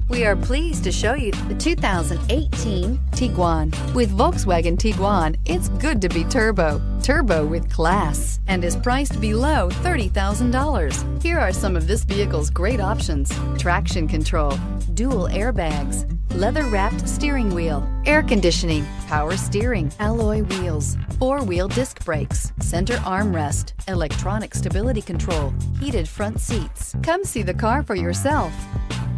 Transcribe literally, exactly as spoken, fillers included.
We are pleased to show you the two thousand eighteen Tiguan. With Volkswagen Tiguan, it's good to be turbo. Turbo with class, and is priced below thirty thousand dollars. Here are some of this vehicle's great options: traction control, dual airbags, leather-wrapped steering wheel, air conditioning, power steering, alloy wheels, four-wheel disc brakes, center armrest, electronic stability control, heated front seats. Come see the car for yourself.